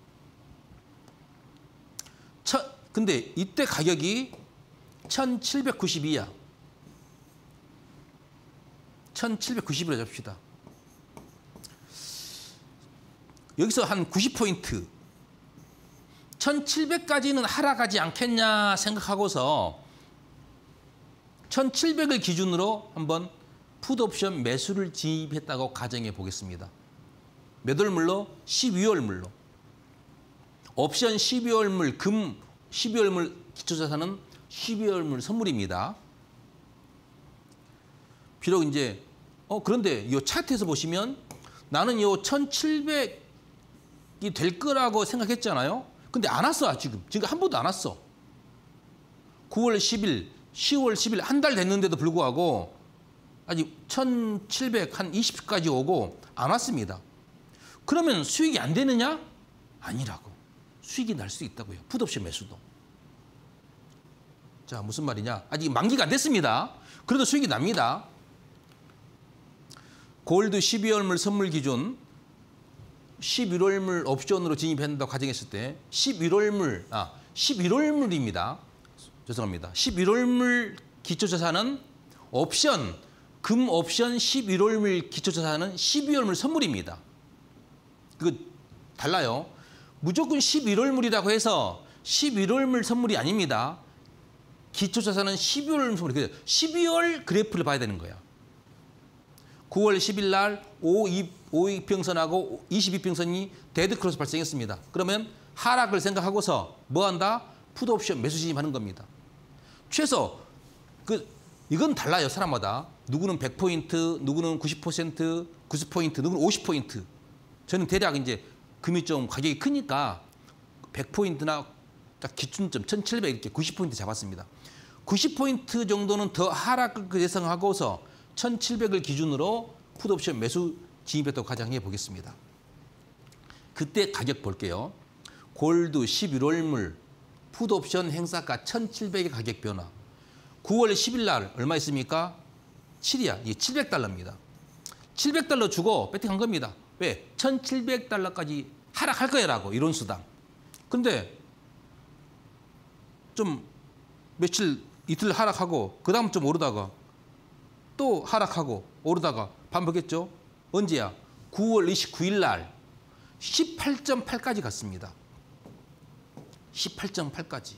천, 근데 이때 가격이 천칠백구십이야. 천칠백구십으로 잡시다. 여기서 한 구십 포인트. 천칠백까지는 하락하지 않겠냐 생각하고서 천칠백을 기준으로 한번 풋옵션 매수를 진입했다고 가정해 보겠습니다. 몇 월물로? 십이 월물로. 옵션 십이 월물, 금 십이 월물 기초자산은 십이 월물 선물입니다. 비록 이제 어 그런데 이 차트에서 보시면 나는 이 천칠백이 될 거라고 생각했잖아요. 근데 안 왔어 지금. 지금 한 번도 안 왔어. 구월 십일, 시월 십일 한 달 됐는데도 불구하고 아직 천칠백 한 이십까지 오고 안 왔습니다. 그러면 수익이 안 되느냐? 아니라고. 수익이 날 수 있다고요. 풋옵션 매수도. 자, 무슨 말이냐? 아직 만기가 안 됐습니다. 그래도 수익이 납니다. 골드 십이 월물 선물 기준 십일 월물 옵션으로 진입한다고 가정했을 때 십일 월물, 아, 십일 월물입니다. 죄송합니다. 십일 월물 기초자산은 옵션, 금 옵션 십일 월물 기초자산은 십이 월물 선물입니다. 그거 달라요. 무조건 십일 월물이라고 해서 십일 월물 선물이 아닙니다. 기초자산은 십이 월 선물이 십이 월 그래프를 봐야 되는 거야. 구월 십일 날 오 이평선하고 이십이 평선이 데드 크로스 발생했습니다. 그러면 하락을 생각하고서 뭐 한다? 풋옵션 매수 진입하는 겁니다. 최소 그 이건 달라요. 사람마다. 누구는 백 포인트, 누구는 구십 퍼센트, 구십 포인트, 누구는 오십 포인트. 저는 대략 이제 금이 좀 가격이 크니까 백 포인트나 딱 기준점 천칠백 이렇게 구십 포인트 잡았습니다. 구십 포인트 정도는 더 하락을 예상하고서 천칠백을 기준으로 풋옵션 매수 진입했다고 가정해 보겠습니다. 그때 가격 볼게요. 골드 십일 월물 풋옵션 행사가 천칠백의 가격 변화. 구월 십일 날 얼마 있습니까? 칠이야. 이게 칠백 달러입니다. 칠백 달러 주고 배팅한 겁니다. 왜? 천칠백 달러까지 하락할 거야라고 이론 수당. 근데 좀 며칠 이틀 하락하고 그 다음 좀 오르다가 또 하락하고 오르다가 반복했죠. 언제야? 구월 이십구일 날 십팔 점 팔까지 갔습니다. 십팔 점 팔까지.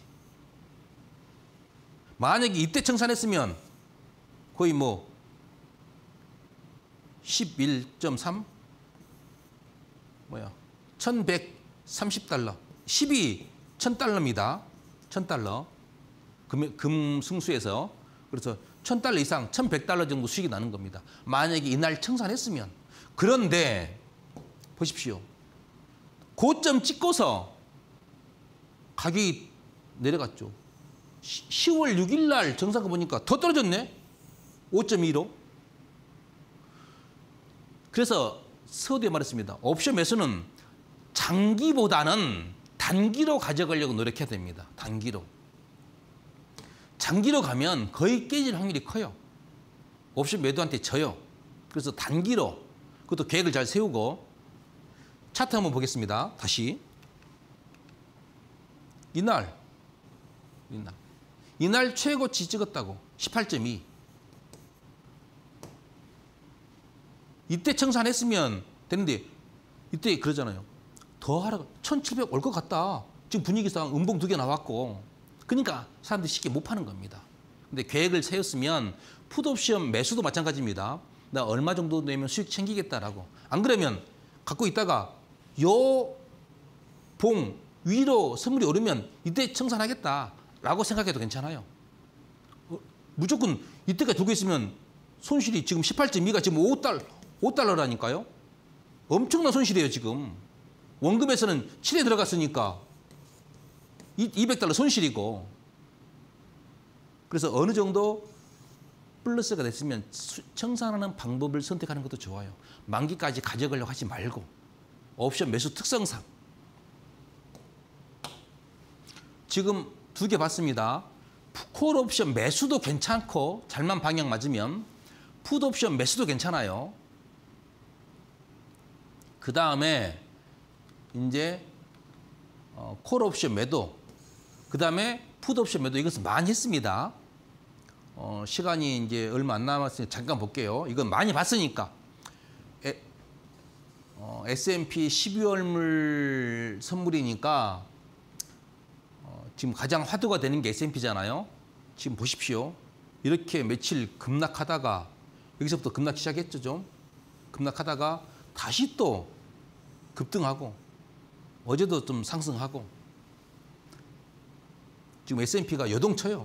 만약에 이때 청산했으면 거의 뭐 십일 점 삼? 뭐야? 천백삼십 달러. 십이 천 달러입니다. 천 달러. 금, 금 승수에서. 그래서 천 달러 이상, 천백 달러 정도 수익이 나는 겁니다. 만약에 이날 청산했으면. 그런데 보십시오. 고점 찍고서 가격이 내려갔죠. 시월 육일 날 정상가 보니까 더 떨어졌네. 오 점 이로. 그래서 서두에 말했습니다. 옵션 매수는 장기보다는 단기로 가져가려고 노력해야 됩니다. 단기로. 장기로 가면 거의 깨질 확률이 커요. 옵션 매도한테 져요. 그래서 단기로, 그것도 계획을 잘 세우고. 차트 한번 보겠습니다. 다시. 이날, 이날, 이날 최고치 찍었다고. 십팔 점 이. 이때 청산했으면 되는데 이때 그러잖아요. 더 하락, 천칠백 올 것 같다. 지금 분위기상 음봉 두 개 나왔고. 그러니까 사람들이 쉽게 못 파는 겁니다. 근데 계획을 세웠으면 풋옵션 매수도 마찬가지입니다. 나 얼마 정도 내면 수익 챙기겠다라고. 안 그러면 갖고 있다가 요 봉 위로 선물이 오르면 이때 청산하겠다라고 생각해도 괜찮아요. 어, 무조건 이때까지 두고 있으면 손실이 지금 십팔 점 이가 지금 오 달러, 오 달러라니까요. 엄청난 손실이에요, 지금. 원금에서는 칠에 들어갔으니까 이백 달러 손실이고. 그래서 어느 정도 플러스가 됐으면 청산하는 방법을 선택하는 것도 좋아요. 만기까지 가져가려고 하지 말고. 옵션 매수 특성상. 지금 두 개 봤습니다. 콜 옵션 매수도 괜찮고 잘만 방향 맞으면 풋 옵션 매수도 괜찮아요. 그 다음에 이제 어, 콜 옵션 매도, 그 다음에 풋 옵션 매도 이것은 많이 했습니다. 어, 시간이 이제 얼마 안 남았으니 잠깐 볼게요. 이건 많이 봤으니까. 에, 어, 에스 앤 피 십이월물 선물이니까 어, 지금 가장 화두가 되는 게 에스 앤 피잖아요. 지금 보십시오. 이렇게 며칠 급락하다가 여기서부터 급락 시작했죠, 좀. 급락하다가 다시 또 급등하고 어제도 좀 상승하고 지금 에스 앤 피가 요동쳐요.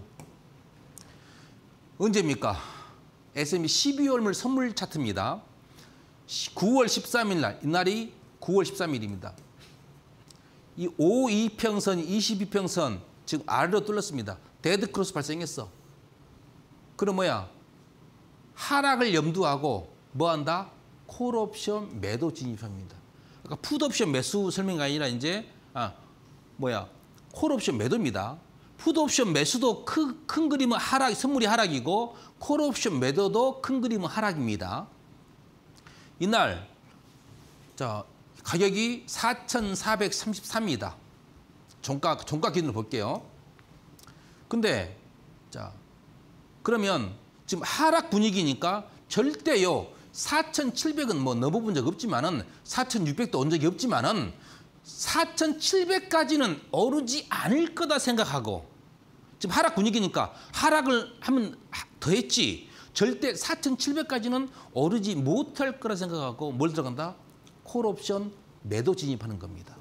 언제입니까? 에스 앤 피 십이월물 선물 차트입니다. 구월 십삼일 날, 이날이 구월 십삼일입니다. 이 오 이평선, 이십이평선 지금 아래로 뚫렸습니다. 데드 크로스 발생했어. 그럼 뭐야? 하락을 염두하고 뭐 한다? 콜 옵션 매도 진입합니다. 그러니까 풋 옵션 매수 설명이 아니라 이제 아 뭐야? 콜 옵션 매도입니다. 풋 옵션 매수도 큰, 큰 그림은 하락, 선물이 하락이고 콜 옵션 매도도 큰 그림은 하락입니다. 이날 자 가격이 사천사백삼십삼입니다. 종가 종가 기준으로 볼게요. 근데 자 그러면 지금 하락 분위기니까 절대요 사천칠백은 뭐 넘어본 적 없지만은 사천육백도 온 적이 없지만은 사천칠백까지는 오르지 않을 거다 생각하고 지금 하락 분위기니까 하락을 하면 더 했지 절대 사천칠백까지는 오르지 못할 거라 생각하고 뭘 들어간다? 콜 옵션 매도 진입하는 겁니다.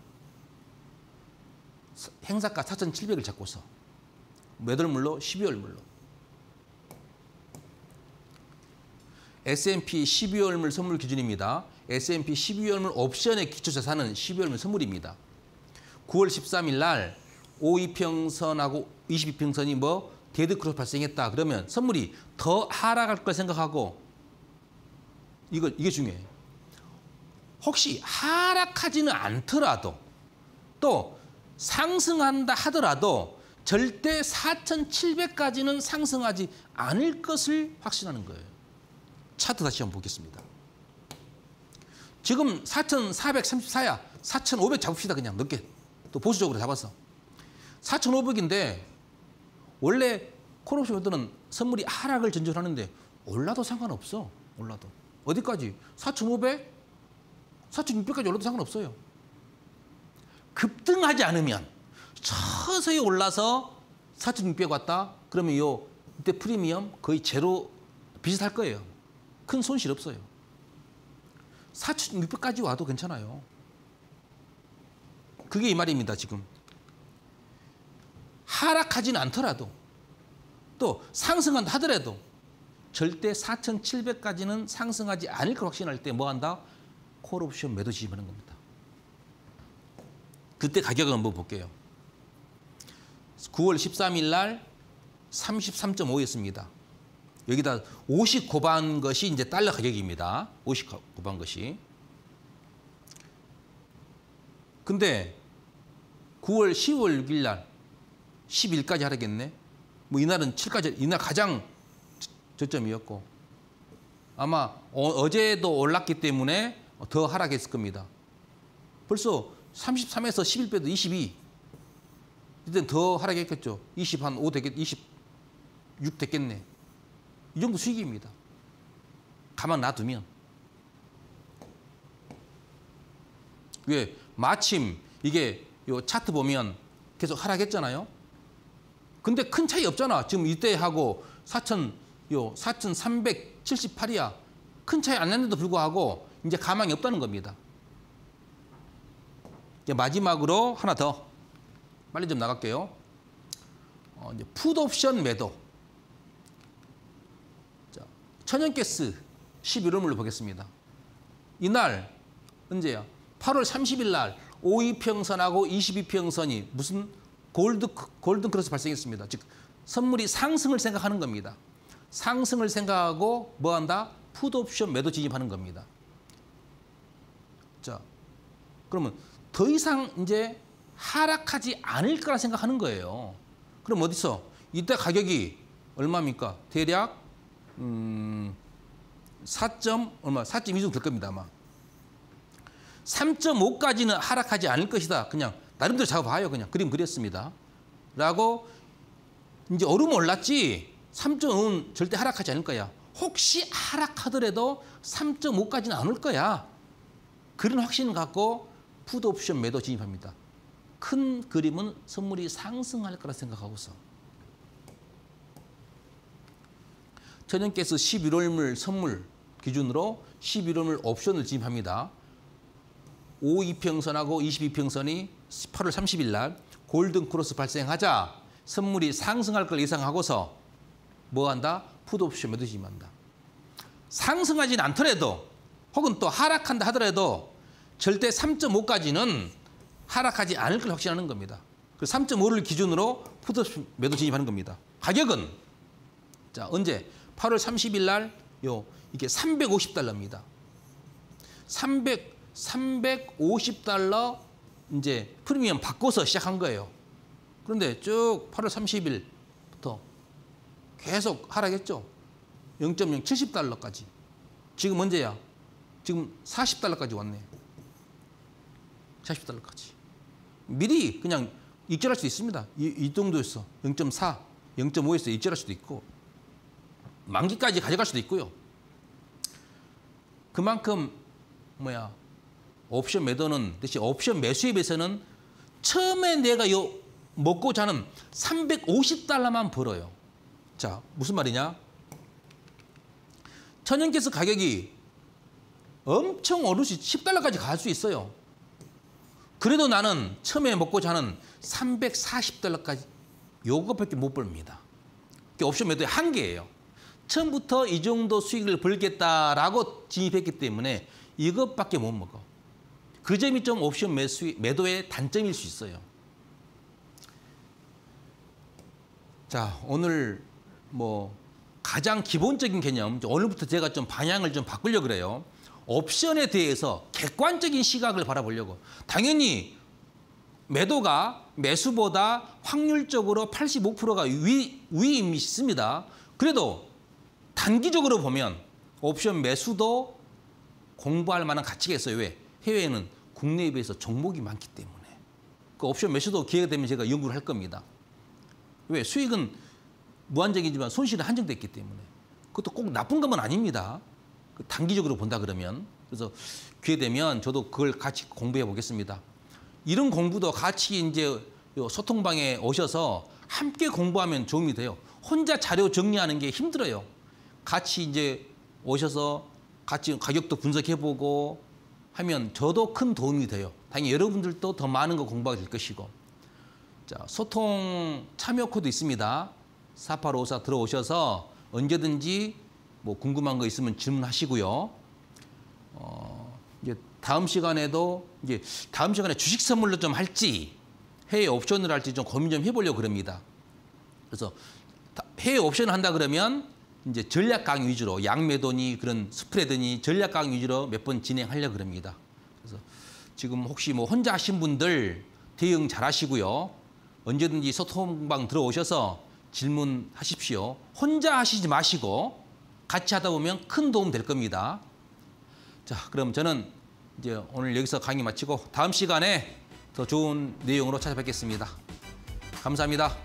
행사가 사천칠백을 잡고서 매도물로 십이월물로 에스 앤 피 십이월물 선물 기준입니다. 에스 앤 피 십이월물 옵션의 기초자산은 십이월물 선물입니다. 구월 십삼일 날 오 이평선하고 이십이평선이 뭐 데드 크로스 발생했다. 그러면 선물이 더 하락할 걸 생각하고 이거 이게 중요해요. 혹시 하락하지는 않더라도 또 상승한다 하더라도 절대 사천칠백까지는 상승하지 않을 것을 확신하는 거예요. 차트 다시 한번 보겠습니다. 지금 사천사백삼십사야. 사천오백 잡읍시다. 그냥 늦게. 또 보수적으로 잡아서. 사천오백인데 원래 콜옵션 매도는 선물이 하락을 전제하는데 올라도 상관없어. 올라도. 어디까지? 사천오백? 사천육백까지 올라도 상관없어요. 급등하지 않으면 서서히 올라서 사천육백 왔다. 그러면 요 이때 프리미엄 거의 제로 비슷할 거예요. 큰 손실 없어요. 사천육백까지 와도 괜찮아요. 그게 이 말입니다, 지금. 하락하지는 않더라도 또 상승한다 하더라도 절대 사천칠백까지는 상승하지 않을 걸 확신할 때 뭐 한다? 콜옵션 매도 진입하는 겁니다. 그때 가격을 한번 볼게요. 구월 십삼일 날 삼십삼 점 오였습니다. 여기다 오십 곱한 것이 이제 달러 가격입니다. 오십 곱한 것이. 근데 구월 시월 육일 날 십일까지 하락했네. 뭐 이날은 칠까지, 이날 가장 저점이었고 아마 어, 어제도 올랐기 때문에 더 하락했을 겁니다. 벌써 삼십삼에서 십일 빼도 이십이. 이때는 더 하락했겠죠. 이십 한 오 되겠, 이십육 됐겠네. 이 정도 수익입니다. 가만 놔두면. 왜? 마침 이게 요 차트 보면 계속 하락했잖아요. 근데 큰 차이 없잖아. 지금 이때하고 사천, 요 사천삼백칠십팔이야. 큰 차이 안 났는데도 불구하고 이제 가망이 없다는 겁니다. 이제 마지막으로 하나 더. 빨리 좀 나갈게요. 어, 이제 풋옵션 매도. 자, 천연가스 십일 월물로 보겠습니다. 이날 언제야? 팔월 삼십일 날 오 이평선하고 이십 이평선이 무슨 골드, 골든 크로스 발생했습니다. 즉 선물이 상승을 생각하는 겁니다. 상승을 생각하고 뭐 한다? 풋옵션 매도 진입하는 겁니다. 자, 그러면 더 이상 이제 하락하지 않을 거라 생각하는 거예요. 그럼 어디서? 이때 가격이 얼마입니까? 대략 음, 사. 얼마? 사 점 이 정도 될 겁니다, 아마. 삼 점 오까지는 하락하지 않을 것이다. 그냥 나름대로 잡아봐요. 그냥 그림 그렸습니다. 라고 이제 얼음 올랐지 삼 점 오는 절대 하락하지 않을 거야. 혹시 하락하더라도 삼 점 오까지는 안 올 거야. 그런 확신을 갖고 풋옵션 매도 진입합니다. 큰 그림은 선물이 상승할 거라 생각하고서. 천연가스 십일 월물 선물 기준으로 십일 월물 옵션을 진입합니다. 오 이평선하고 이십 이평선이 팔월 삼십일 날 골든 크로스 발생하자 선물이 상승할 걸 예상하고서 뭐 한다? 풋옵션 매도 진입한다. 상승하지는 않더라도 혹은 또 하락한다 하더라도 절대 삼 점 오까지는 하락하지 않을 걸 확신하는 겁니다. 그 삼 점 오를 기준으로 풋옵션 매도 진입하는 겁니다. 가격은 자 언제? 팔월 삼십일 날 요 이게 삼백오십 달러입니다. 삼백 삼백오십 달러 이제 프리미엄 바꿔서 시작한 거예요. 그런데 쭉 팔월 삼십일부터 계속 하락했죠. 영 점 영 칠십 달러까지. 지금 언제야? 지금 사십 달러까지 왔네. 사십 달러까지. 미리 그냥 익절할 수도 있습니다. 이, 이 정도였어. 영 점 사, 영 점 오에서 익절할 수도 있고 만기까지 가져갈 수도 있고요. 그만큼 뭐야 옵션 매도는 대신 옵션 매수에 비해서는 처음에 내가 요 먹고자 하는 삼백오십 달러만 벌어요. 자 무슨 말이냐? 천연가스 가격이 엄청 오를 수 십 달러까지 갈 수 있어요. 그래도 나는 처음에 먹고자 하는 삼백사십 달러까지 요것밖에 못 벌입니다. 그게 옵션 매도의 한계예요. 처음부터 이 정도 수익을 벌겠다라고 진입했기 때문에 이것밖에 못 먹어. 그 점이 좀 옵션 매수, 매도의 단점일 수 있어요. 자, 오늘 뭐 가장 기본적인 개념, 오늘부터 제가 좀 방향을 좀 바꾸려고 그래요. 옵션에 대해서 객관적인 시각을 바라보려고. 당연히 매도가 매수보다 확률적으로 팔십오 퍼센트가 위, 위임이 있습니다. 그래도 단기적으로 보면 옵션 매수도 공부할 만한 가치가 있어요. 왜? 해외에는 국내에 비해서 종목이 많기 때문에. 그 옵션 매수도 기회가 되면 제가 연구를 할 겁니다. 왜? 수익은 무한정이지만 손실은 한정됐기 때문에. 그것도 꼭 나쁜 것은 아닙니다. 단기적으로 본다 그러면. 그래서 기회 되면 저도 그걸 같이 공부해 보겠습니다. 이런 공부도 같이 이제 소통방에 오셔서 함께 공부하면 도움이 돼요. 혼자 자료 정리하는 게 힘들어요. 같이 이제 오셔서 같이 가격도 분석해보고 하면 저도 큰 도움이 돼요. 당연히 여러분들도 더 많은 거 공부하게 될 것이고. 자, 소통 참여 코드 있습니다. 사팔오사 들어오셔서 언제든지 뭐 궁금한 거 있으면 질문하시고요. 어, 이제 다음 시간에도 이제 다음 시간에 주식 선물로 좀 할지 해외 옵션을 할지 좀 고민 좀 해보려고 그럽니다. 그래서 해외 옵션을 한다 그러면 이제 전략 강의 위주로 양매도니 그런 스프레드니 전략 강의 위주로 몇 번 진행하려고 그럽니다. 그래서 지금 혹시 뭐 혼자 하신 분들 대응 잘 하시고요. 언제든지 소통방 들어오셔서 질문하십시오. 혼자 하시지 마시고 같이 하다 보면 큰 도움 될 겁니다. 자, 그럼 저는 이제 오늘 여기서 강의 마치고 다음 시간에 더 좋은 내용으로 찾아뵙겠습니다. 감사합니다.